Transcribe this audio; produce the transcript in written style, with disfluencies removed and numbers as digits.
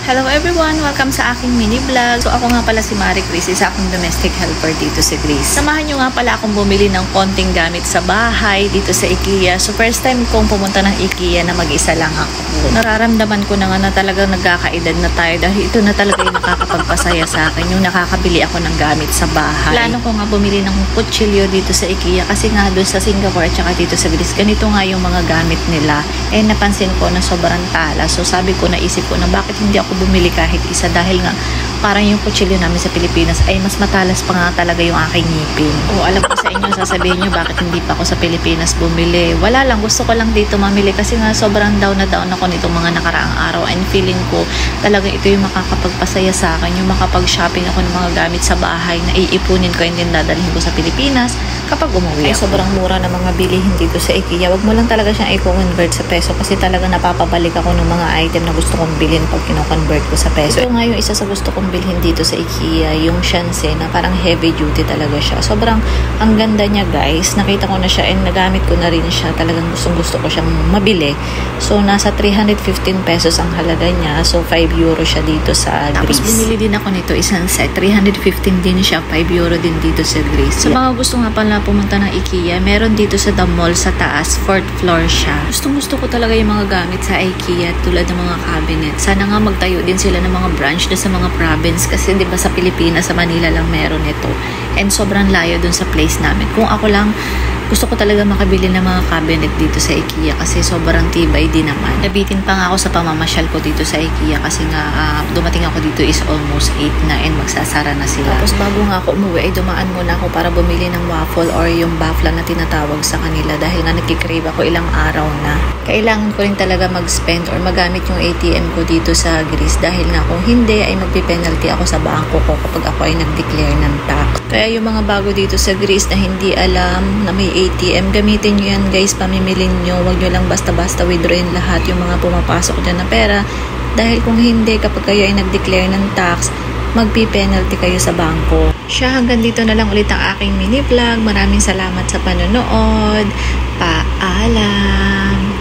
Hello everyone! Welcome sa aking mini vlog. So ako nga pala si Marie Chris, isa akong domestic helper dito sa Greece. Samahan nyo nga pala akong bumili ng konting gamit sa bahay dito sa IKEA. So first time kong pumunta ng IKEA na mag-isa lang ako. Nararamdaman ko na nga na talagang nagkakaedad na tayo dahil ito na talaga yung nakakapagpasaya sa akin, yung nakakabili ako ng gamit sa bahay. Plano ko nga bumili ng kutsilyo dito sa IKEA kasi nga doon sa Singapore at saka dito sa Greece, ganito nga yung mga gamit nila. Eh napansin ko na sobrang tala. So sabi ko, naisip ko na bakit hindi ako bumili kahit isa dahil nga parang yung kutsilyo namin sa Pilipinas ay mas matalas pa nga talaga yung aking ngipin. O alam ko sa inyo, sasabihin nyo bakit hindi pa ako sa Pilipinas bumili. Wala lang, gusto ko lang dito mamili kasi nga sobrang down na down ako nitong mga nakaraang araw and feeling ko talaga ito yung makakapagpasaya sa akin, yung makapag-shopping ako ng mga gamit sa bahay na iipunin ko and then dadalhin ko sa Pilipinas kapag umuwi ako. Ay sobrang mura na mga bilihin dito sa IKEA. Wag mo lang talaga siyang i-convert sa peso kasi talaga napapabalik ako ng mga item na gusto kong bilhin pag kino-convert ko sa peso. Ito nga yung isa sa gusto kong bilhin dito sa IKEA, yung Shanse na parang heavy duty talaga siya. Sobrang ang ganda niya guys. Nakita ko na siya and nagamit ko na rin siya. Talagang gusto ko siyang mabili. So nasa 315 pesos ang halaga niya. So 5 euro siya dito sa Greece. Tapos bumili din ako nito isang set. 315 din siya. 5 euro din dito sa Greece. Sa mga gusto nga pala pumunta ng IKEA, meron dito sa The Mall sa taas. 4th floor siya. Gusto ko talaga yung mga gamit sa IKEA tulad ng mga cabinet. Sana nga magtayo din sila ng mga branch na sa mga province kasi di ba sa Pilipinas, sa Manila lang meron ito. And sobrang layo dun sa place namin. Kung ako lang, gusto ko talaga makabili ng mga cabinet dito sa IKEA kasi sobrang tibay din naman. Nabitin pa nga ako sa pamamasyal ko dito sa IKEA kasi nga dumating ako dito is almost 8 na and magsasara na sila. Tapos bago nga ako umuwi ay dumaan muna ako para bumili ng waffle or yung bafla na tinatawag sa kanila dahil nga nagkikrave ako ilang araw na. Kailangan ko rin talaga mag-spend or magamit yung ATM ko dito sa Greece dahil nga kung hindi ay magpi-penalty ako sa bangko ko kapag ako ay nag-declare ng tax. Kaya yung mga bago dito sa Greece na hindi alam na may ATM, gamitin nyo yan guys, pamimilin nyo. Huwag nyo lang basta-basta withdrawin lahat yung mga pumapasok dyan na pera. Dahil kung hindi, kapag kayo ay nag-declare ng tax, magpi-penalty kayo sa bangko. Siya, hanggang dito na lang ulit ang aking mini vlog. Maraming salamat sa panonood. Paalam!